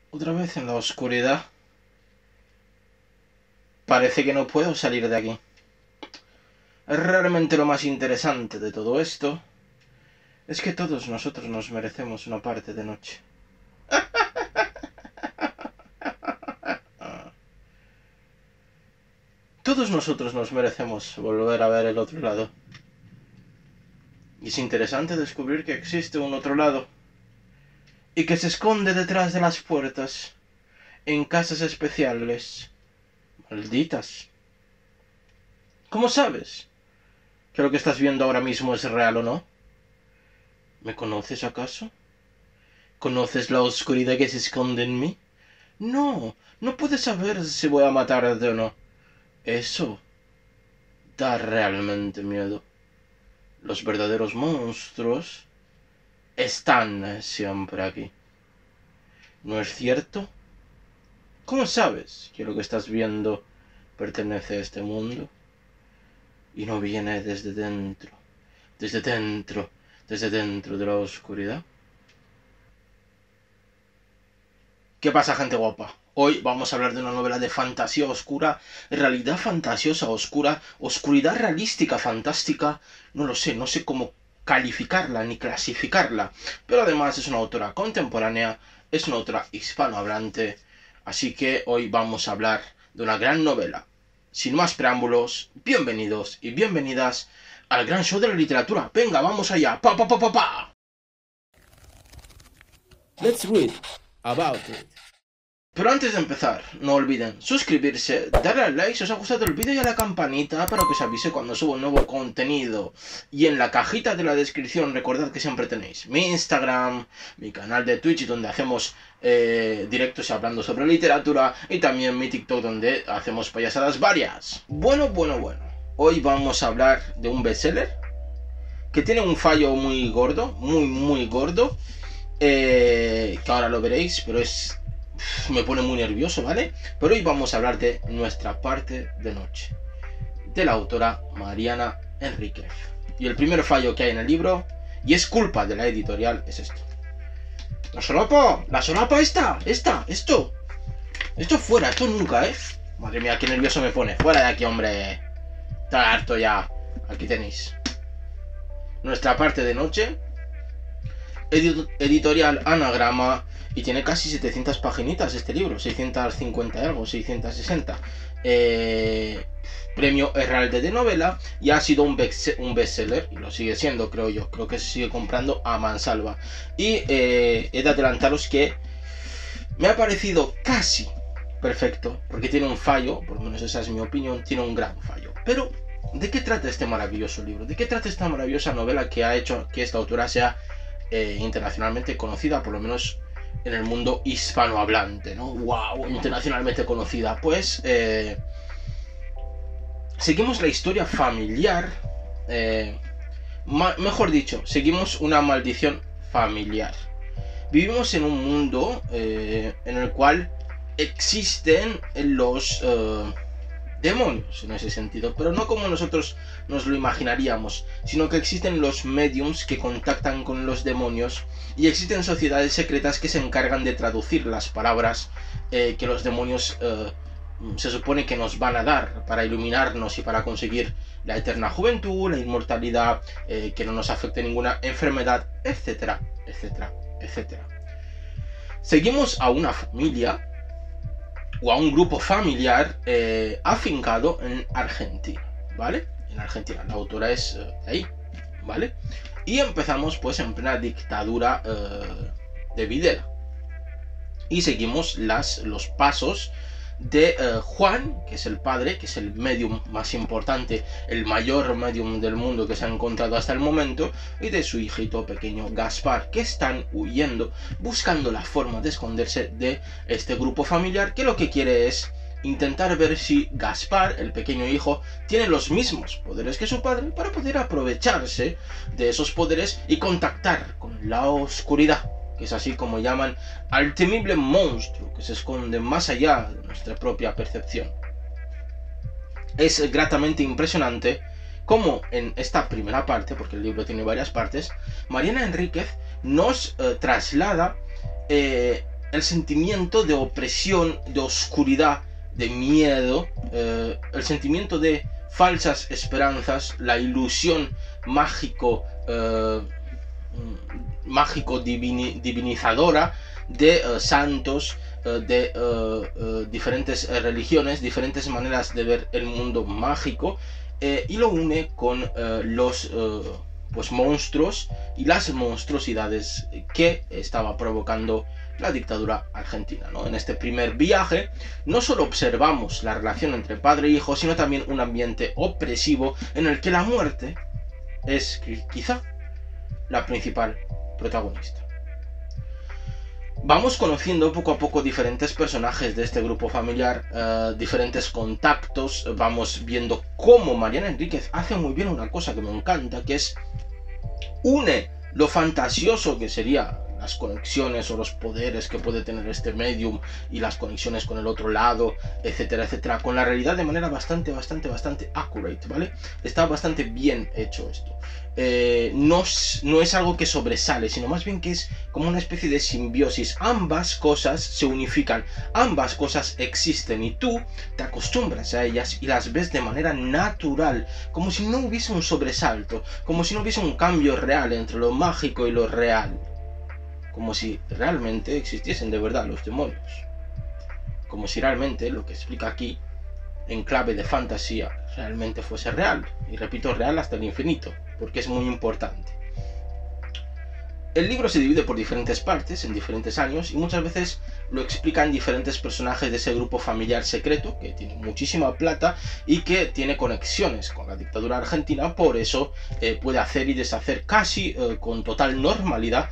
Otra vez en la oscuridad. Parece que no puedo salir de aquí. Realmente lo más interesante de todo esto es que todos nosotros nos merecemos una parte de noche. Todos nosotros nos merecemos volver a ver el otro lado. Y es interesante descubrir que existe un otro lado. Y que se esconde detrás de las puertas. En casas especiales. Malditas. ¿Cómo sabes que lo que estás viendo ahora mismo es real o no? ¿Me conoces acaso? ¿Conoces la oscuridad que se esconde en mí? No, no puedes saber si voy a matarte o no. Eso da realmente miedo. Los verdaderos monstruos están siempre aquí. ¿No es cierto? ¿Cómo sabes que lo que estás viendo pertenece a este mundo? Y no viene desde dentro de la oscuridad. ¿Qué pasa, gente guapa? Hoy vamos a hablar de una novela de fantasía oscura, realidad fantasiosa oscura, oscuridad realística fantástica, no sé cómo calificarla ni clasificarla, pero además es una autora contemporánea, es una autora hispanohablante, así que hoy vamos a hablar de una gran novela. Sin más preámbulos, bienvenidos y bienvenidas al gran show de la literatura. Venga, vamos allá. ¡Pa, pa, pa, pa, pa! Let's read about it. Pero antes de empezar, no olviden suscribirse, darle al like si os ha gustado el vídeo y a la campanita para que os avise cuando subo nuevo contenido. Y en la cajita de la descripción recordad que siempre tenéis mi Instagram, mi canal de Twitch donde hacemos directos hablando sobre literatura y también mi TikTok donde hacemos payasadas varias. Bueno. Hoy vamos a hablar de un bestseller que tiene un fallo muy gordo, muy gordo, que ahora lo veréis, pero me pone muy nervioso, ¿vale? Pero hoy vamos a hablar de Nuestra parte de noche, de la autora Mariana Enríquez. Y el primer fallo que hay en el libro, y es culpa de la editorial, es esto. ¡La solapa esto fuera, esto nunca, ¿eh? Madre mía, qué nervioso me pone. Fuera de aquí, hombre. Está harto ya. Aquí tenéis. Nuestra parte de noche. Editorial Anagrama. Y tiene casi 700 paginitas este libro, 650 y algo, 660. Premio Herralde de novela. Y ha sido un bestseller, y lo sigue siendo, creo yo. Creo que se sigue comprando a mansalva. Y he de adelantaros que me ha parecido casi perfecto, porque tiene un fallo, por lo menos esa es mi opinión, tiene un gran fallo. Pero, ¿de qué trata este maravilloso libro? ¿De qué trata esta maravillosa novela que ha hecho que esta autora sea internacionalmente conocida, por lo menos en el mundo hispanohablante, ¿no? ¡Wow! Internacionalmente conocida. Pues seguimos la historia familiar, mejor dicho, seguimos una maldición familiar. Vivimos en un mundo en el cual existen los demonios en ese sentido, pero no como nosotros nos lo imaginaríamos, sino que existen los mediums que contactan con los demonios y existen sociedades secretas que se encargan de traducir las palabras que los demonios se supone que nos van a dar para iluminarnos y para conseguir la eterna juventud, la inmortalidad, que no nos afecte ninguna enfermedad, etcétera, etcétera, etcétera. Seguimos a una familia o a un grupo familiar afincado en Argentina, ¿vale? En Argentina, la autora es de ahí, ¿vale? Y empezamos pues en plena dictadura de Videla. Y seguimos los pasos de Juan, que es el padre, que es el medium más importante, el mayor medium del mundo que se ha encontrado hasta el momento, y de su hijito pequeño Gaspar, que están huyendo, buscando la forma de esconderse de este grupo familiar, que lo que quiere es intentar ver si Gaspar, el pequeño hijo, tiene los mismos poderes que su padre, para poder aprovecharse de esos poderes y contactar con la oscuridad, que es así como llaman al temible monstruo que se esconde más allá de nuestra propia percepción. Es gratamente impresionante cómo en esta primera parte, porque el libro tiene varias partes, Mariana Enríquez nos traslada el sentimiento de opresión, de oscuridad, de miedo, el sentimiento de falsas esperanzas, la ilusión divinizadora de santos, de diferentes religiones, diferentes maneras de ver el mundo mágico, y lo une con los pues monstruos y las monstruosidades que estaba provocando la dictadura argentina, ¿no? En este primer viaje no solo observamos la relación entre padre e hijo, sino también un ambiente opresivo en el que la muerte es quizá la principal protagonista. Vamos conociendo poco a poco diferentes personajes de este grupo familiar, diferentes contactos, vamos viendo cómo Mariana Enríquez hace muy bien una cosa que me encanta, que es une lo fantasioso que sería las conexiones o los poderes que puede tener este medium y las conexiones con el otro lado, etcétera, etcétera, con la realidad de manera bastante accurate, ¿vale? Está bastante bien hecho esto. No es algo que sobresale, sino más bien que es como una especie de simbiosis. Ambas cosas se unifican, ambas cosas existen y tú te acostumbras a ellas y las ves de manera natural, como si no hubiese un sobresalto, como si no hubiese un cambio real entre lo mágico y lo real. Como si realmente existiesen de verdad los demonios. Como si realmente lo que explica aquí, en clave de fantasía, realmente fuese real. Y repito, real hasta el infinito, porque es muy importante. El libro se divide por diferentes partes, en diferentes años, y muchas veces lo explican diferentes personajes de ese grupo familiar secreto, que tiene muchísima plata y que tiene conexiones con la dictadura argentina, por eso puede hacer y deshacer casi con total normalidad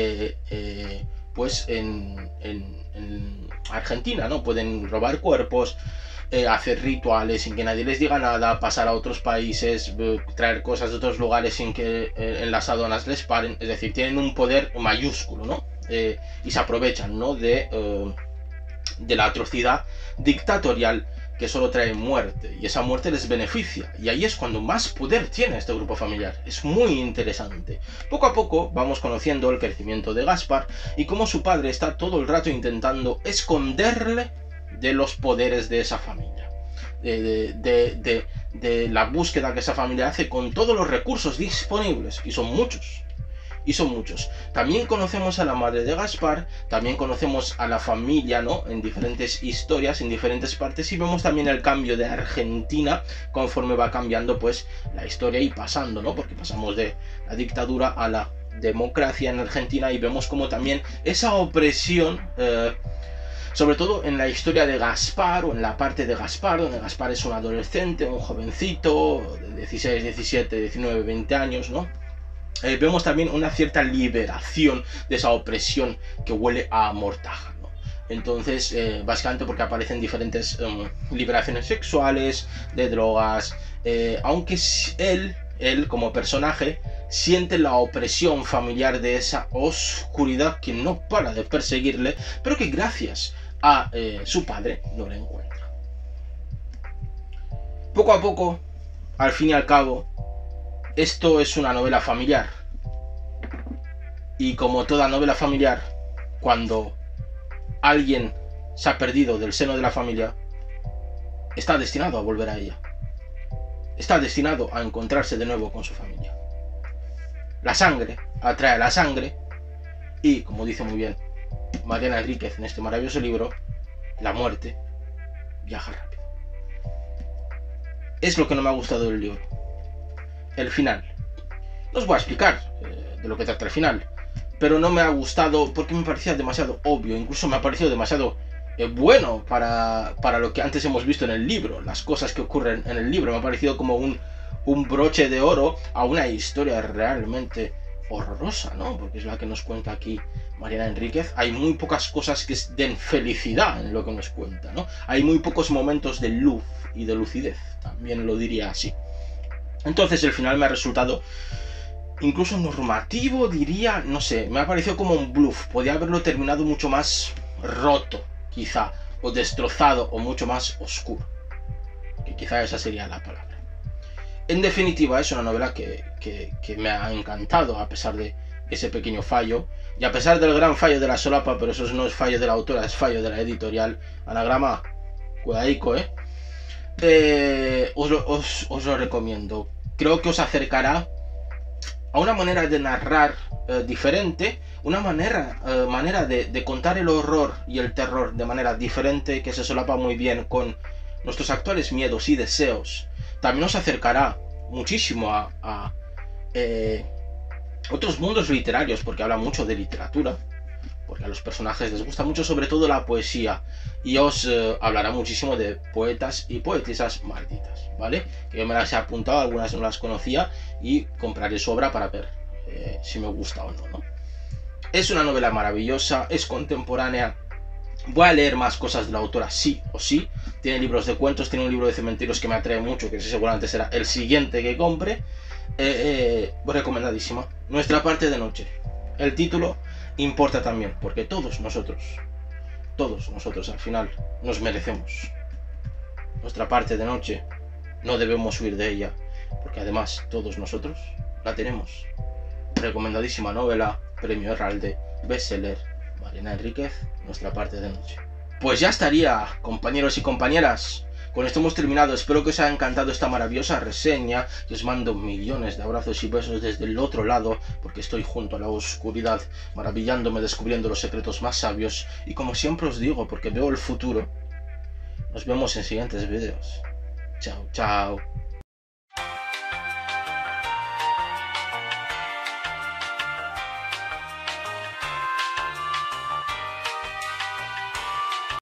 pues en Argentina, ¿no? Pueden robar cuerpos, hacer rituales sin que nadie les diga nada, pasar a otros países, traer cosas de otros lugares sin que en las aduanas les paren. Es decir, tienen un poder mayúsculo, ¿no? Y se aprovechan, ¿no? de la atrocidad dictatorial que solo trae muerte, y esa muerte les beneficia, y ahí es cuando más poder tiene este grupo familiar. Es muy interesante. Poco a poco vamos conociendo el crecimiento de Gaspar y cómo su padre está todo el rato intentando esconderle de los poderes de esa familia, de la búsqueda que esa familia hace con todos los recursos disponibles, y son muchos. También conocemos a la madre de Gaspar, también conocemos a la familia, ¿no? En diferentes historias, en diferentes partes, y vemos también el cambio de Argentina conforme va cambiando pues la historia y pasando, ¿no? Porque pasamos de la dictadura a la democracia en Argentina, y vemos como también esa opresión, sobre todo en la historia de Gaspar, o en la parte de Gaspar, donde Gaspar es un adolescente, un jovencito de 16, 17, 19, 20 años, ¿no? Vemos también una cierta liberación de esa opresión que huele a mortaja, ¿no? Entonces, básicamente porque aparecen diferentes liberaciones sexuales, de drogas, aunque él como personaje siente la opresión familiar de esa oscuridad que no para de perseguirle, pero que gracias a su padre no la encuentra. Poco a poco, al fin y al cabo, esto es una novela familiar, y como toda novela familiar, cuando alguien se ha perdido del seno de la familia, está destinado a volver a ella, está destinado a encontrarse de nuevo con su familia. La sangre atrae a la sangre, y como dice muy bien Mariana Enríquez en este maravilloso libro, la muerte viaja rápido. Es lo que no me ha gustado del libro. El final. No os voy a explicar de lo que trata el final, pero no me ha gustado porque me parecía demasiado obvio, incluso me ha parecido demasiado bueno para lo que antes hemos visto en el libro. Las cosas que ocurren en el libro me ha parecido como un broche de oro a una historia realmente horrorosa, ¿no? Porque es la que nos cuenta aquí Mariana Enríquez. Hay muy pocas cosas que den felicidad en lo que nos cuenta, ¿no? Hay muy pocos momentos de luz y de lucidez, también lo diría así. Entonces el final me ha resultado incluso normativo, diría, no sé, me ha parecido como un bluff. Podía haberlo terminado mucho más roto, quizá, o destrozado, o mucho más oscuro, que quizá esa sería la palabra. En definitiva, es una novela que me ha encantado, a pesar de ese pequeño fallo. Y a pesar del gran fallo de la solapa, pero eso no es fallo de la autora, es fallo de la editorial. Anagrama, cuidadico, os lo recomiendo. Creo que os acercará a una manera de narrar diferente, una manera de contar el horror y el terror de manera diferente, que se solapa muy bien con nuestros actuales miedos y deseos. También os acercará muchísimo a otros mundos literarios, porque habla mucho de literatura, porque a los personajes les gusta mucho sobre todo la poesía, y os hablará muchísimo de poetas y poetisas malditas, ¿vale? Que yo me las he apuntado, algunas no las conocía, y compraré su obra para ver si me gusta o no, ¿no? Es una novela maravillosa, es contemporánea. Voy a leer más cosas de la autora, sí o sí. Tiene libros de cuentos, tiene un libro de cementerios que me atrae mucho, que seguramente será el siguiente que compre. Recomendadísima. Nuestra parte de noche. El título importa también, porque todos nosotros al final nos merecemos nuestra parte de noche. No debemos huir de ella, porque además todos nosotros la tenemos. Recomendadísima novela, premio Herralde, bestseller, Mariana Enríquez, Nuestra parte de noche. Pues ya estaría, compañeros y compañeras. Con esto hemos terminado. Espero que os haya encantado esta maravillosa reseña. Y os mando millones de abrazos y besos desde el otro lado, porque estoy junto a la oscuridad, maravillándome, descubriendo los secretos más sabios. Y como siempre os digo, porque veo el futuro, nos vemos en siguientes vídeos. Chao, chao.